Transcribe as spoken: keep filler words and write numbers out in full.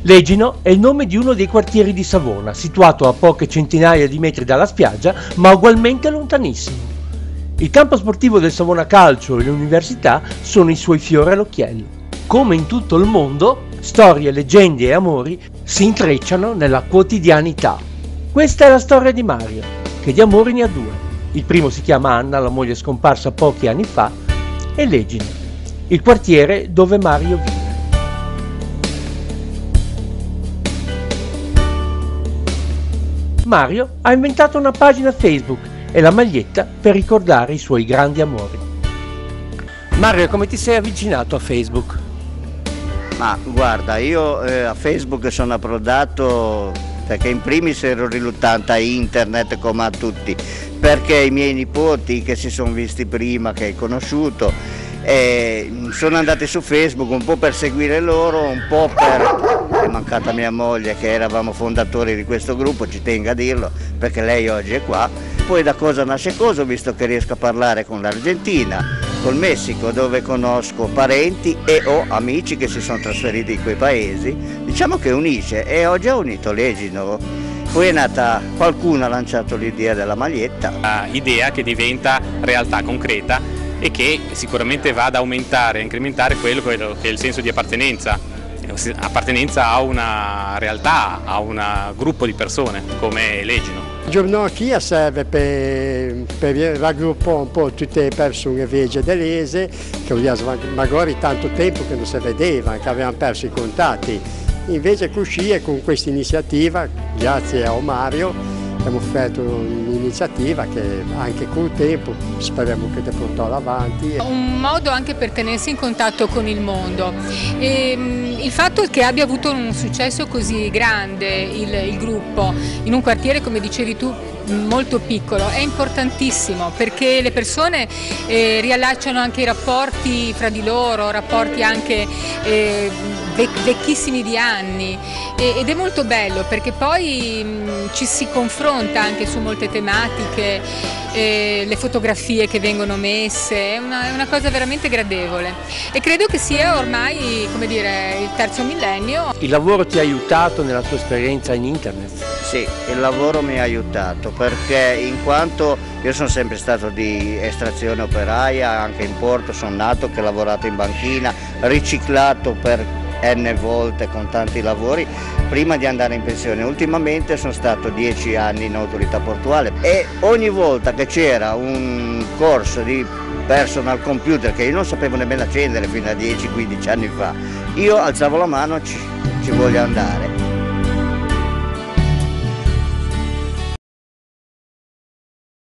Legino è il nome di uno dei quartieri di Savona, situato a poche centinaia di metri dalla spiaggia, ma ugualmente lontanissimo. Il campo sportivo del Savona Calcio e l'università sono i suoi fiori all'occhiello. Come in tutto il mondo, storie, leggende e amori si intrecciano nella quotidianità. Questa è la storia di Mario, che di amori ne ha due. Il primo si chiama Anna, la moglie scomparsa pochi anni fa, e Legino, il quartiere dove Mario vive. Mario ha inventato una pagina Facebook e la maglietta per ricordare i suoi grandi amori. Mario, come ti sei avvicinato a Facebook? Ma guarda, io eh, a Facebook sono approdato perché in primis ero riluttante a internet come a tutti, perché i miei nipoti che si sono visti prima, che hai conosciuto, eh, sono andati su Facebook un po' per seguire loro, un po' per... è mancata mia moglie, che eravamo fondatori di questo gruppo, ci tengo a dirlo perché lei oggi è qua. Poi da cosa nasce cosa, ho visto che riesco a parlare con l'Argentina, col Messico, dove conosco parenti e ho amici che si sono trasferiti in quei paesi, diciamo che unisce, e oggi ha unito Legino. Poi è nata, qualcuno ha lanciato l'idea della maglietta. Idea che diventa realtà concreta e che sicuramente va ad aumentare, a incrementare quello che è il senso di appartenenza, appartenenza a una realtà, a un gruppo di persone come Legino. La giornata serve per, per raggruppare un po' tutte le persone vecchie dell'Ese, che magari tanto tempo che non si vedevano, che avevano perso i contatti. Invece così, con questa iniziativa, grazie a Mario, abbiamo offerto un'iniziativa che anche col tempo speriamo che ti porterà avanti. Un modo anche per tenersi in contatto con il mondo. E, il fatto che abbia avuto un successo così grande il, il gruppo in un quartiere, come dicevi tu, molto piccolo, è importantissimo perché le persone eh, riallacciano anche i rapporti fra di loro, rapporti anche eh, vecchissimi di anni, ed è molto bello perché poi mh, ci si confronta anche su molte tematiche, eh, le fotografie che vengono messe, è una, è una cosa veramente gradevole e credo che sia ormai, come dire, il terzo millennio. Il lavoro ti ha aiutato nella tua esperienza in internet? Sì, il lavoro mi ha aiutato perché in quanto io sono sempre stato di estrazione operaia, anche in porto sono nato, che ho lavorato in banchina, riciclato per n volte con tanti lavori prima di andare in pensione. Ultimamente sono stato dieci anni in autorità portuale e ogni volta che c'era un corso di personal computer che io non sapevo nemmeno accendere fino a dieci quindici anni fa, io alzavo la mano, ci, ci voglio andare.